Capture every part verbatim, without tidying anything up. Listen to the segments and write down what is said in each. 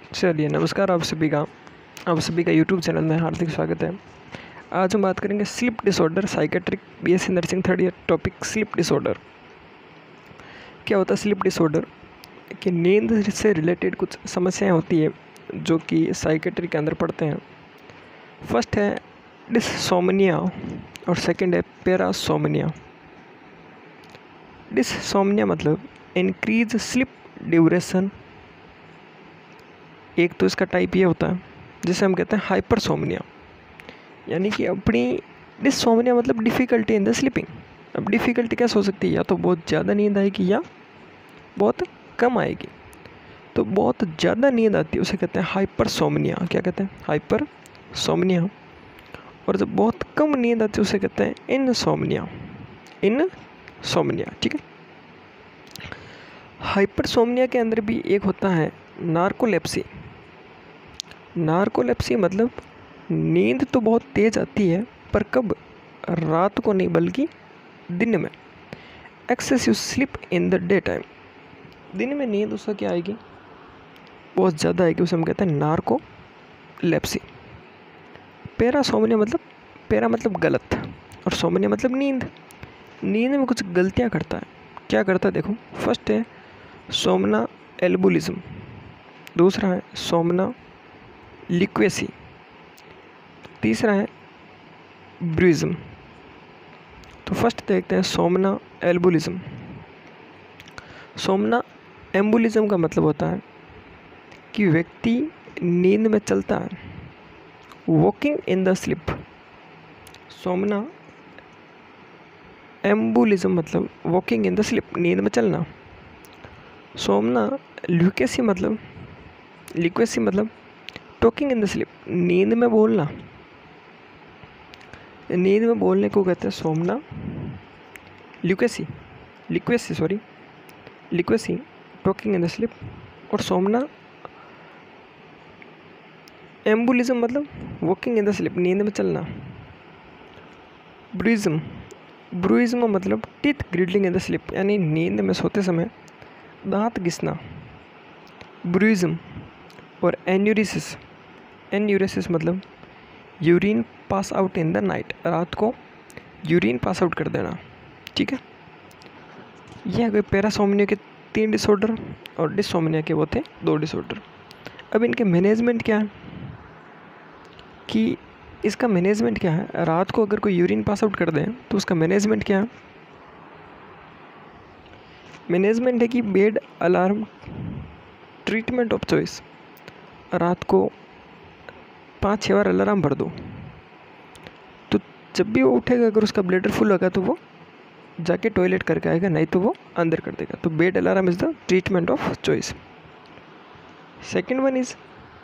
चलिए नमस्कार आप सभी का आप सभी का यूट्यूब चैनल में हार्दिक स्वागत है। आज हम बात करेंगे sleep disorder psychiatric BSc nursing third year topic sleep disorder. क्या होता है स्लीप डिसऑर्डर? कि नींद से रिलेटेड कुछ समस्याएं होती है जो कि साइकेट्रिक के अंदर पड़ते हैं। फर्स्ट है डिससोमनिया और सेकंड है पैरासोमनिया। डिससोमनिया मतलब इंक्रीज स्लीप ड्यूरेशन। एक तो इसका टाइप ये होता है जिसे हम कहते हैं हाइपरसोमनिया, यानी कि अपनी डिससोमनिया मतलब डिफ़िकल्टी इन द स्लीपिंग। अब डिफ़िकल्टी कैसे हो सकती है? या तो बहुत ज़्यादा नींद आएगी या बहुत कम आएगी। तो बहुत ज़्यादा नींद आती है उसे कहते हैं हाइपरसोमनिया। क्या कहते हैं? हाइपरसोमनिया। और जब बहुत कम नींद आती है उसे कहते हैं इनसोमनिया। इनसोमनिया, ठीक है। हाइपरसोमनिया के अंदर भी एक होता है नार्कोलेप्सी। नार्कोलेप्सी मतलब नींद तो बहुत तेज़ आती है पर कब? रात को नहीं बल्कि दिन में। Excessive sleep in the day time. दिन में नींद उसका क्या आएगी? बहुत ज़्यादा आएगी, उसे हम कहते हैं नार्कोलेप्सी। पैरासोमनिया मतलब पैरा मतलब गलत और सोमनिया मतलब नींद। नींद में कुछ गलतियाँ करता है। क्या करता है देखो। फर्स्ट है सोमना एल्बुलिज्म, दूसरा है सोमना लिक्वेसी, तीसरा है ब्रूइज्म। तो फर्स्ट देखते हैं सोमना एल्बुलिज्म। सोमना एम्बुलिज्म का मतलब होता है कि व्यक्ति नींद में चलता है, वॉकिंग इन द स्लीप। सोमना एम्बुलिज्म मतलब वॉकिंग इन द स्लीप, नींद में चलना। सोमना ल्यूकेसी मतलब लिक्वेसी मतलब टॉकिंग इन द स्लीप, नींद में बोलना। नींद में बोलने को कहते हैं somniloquy loquacy sorry loquacy talking in the sleep. और सोमना एम्बुलिज्म मतलब वॉकिंग इन द स्लीप, नींद में चलना। ब्रूइज्म ब्रूइज्म मतलब teeth grinding in the sleep, यानी नींद में सोते समय दांत घिसना। ब्रूइज्म और एन्यूरिसिस एन्यूरिसिस मतलब urine pass out in the night, रात को यूरिन पास आउट कर देना, ठीक है। यह कोई पैरासोमनिया के तीन डिसऑर्डर और डिसोमनिया के वो थे दो डिसऑर्डर। अब इनके मैनेजमेंट क्या है कि इसका मैनेजमेंट क्या है? रात को अगर कोई यूरिन पास आउट कर दे तो उसका मैनेजमेंट क्या है? मैनेजमेंट है कि bed alarm treatment of choice. रात को पाँच छः बार अलार्म भर दो तो जब भी वो उठेगा अगर उसका ब्लैडर फुल होगा तो वो जाके टॉयलेट करके आएगा, नहीं तो वो अंदर कर देगा। तो bed alarm is the treatment of choice. Second one is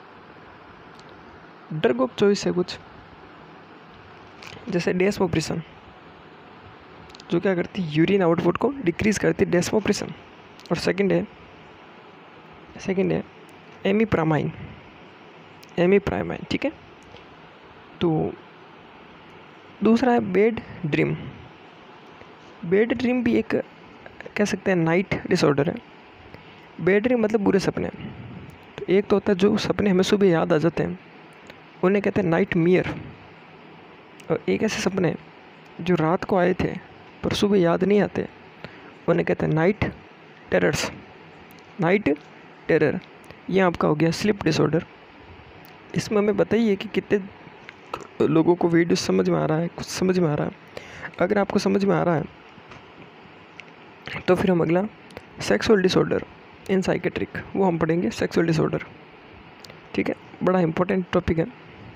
drug of choice है कुछ, जैसे डेस्मोप्रेसन, जो क्या करती है? यूरिन आउटपुट को डिक्रीज करती है, डेस्मोप्रेसन। और सेकंड है सेकंड है एमिप्रामाइन एमिप्रामाइन ठीक है। तो दूसरा है बेड ड्रीम। बेड ड्रीम भी एक कह सकते हैं नाइट डिसऑर्डर है। बेड ड्रीम मतलब बुरे सपने। तो एक तो होता है जो सपने हमें सुबह याद आ जाते हैं, उन्हें कहते हैं नाइट मियर। और एक ऐसे सपने जो रात को आए थे पर सुबह याद नहीं आते, उन्हें कहते हैं नाइट टेरर्स नाइट टेरर। यह आपका हो गया स्लीप डिसऑर्डर। इसमें हमें बताइए कि कितने लोगों को वीडियो समझ में आ रहा है, कुछ समझ में आ रहा है। अगर आपको समझ में आ रहा है तो फिर हम अगला सेक्सुअल डिसऑर्डर इन साइकेट्रिक वो हम पढ़ेंगे, सेक्सुअल डिसऑर्डर, ठीक है। बड़ा इंपॉर्टेंट टॉपिक है।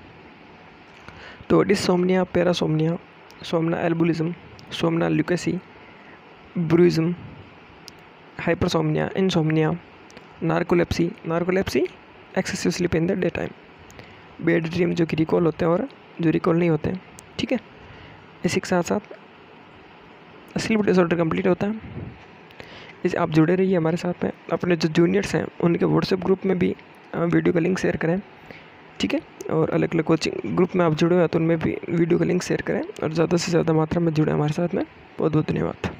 तो डिसोमनिया, parasomnia, somnambulism, somniloquy, bruxism, hypersomnia, insomnia, narcolepsy narcolepsy excessive sleep in the day time, bad dream जो कि रिकॉल होते हैं और जो रिकॉल नहीं होते हैं, ठीक है। इसी के साथ साथ स्लीप डिसऑर्डर कंप्लीट होता है। इस आप जुड़े रहिए हमारे साथ में। अपने जो जूनियर्स हैं उनके व्हाट्सएप ग्रुप में भी वीडियो का लिंक शेयर करें, ठीक है। और अलग अलग कोचिंग ग्रुप में आप जुड़े हुए हैं तो उनमें भी वीडियो का लिंक शेयर करें और ज़्यादा से ज़्यादा मात्रा में जुड़े हमारे साथ में। बहुत बहुत धन्यवाद।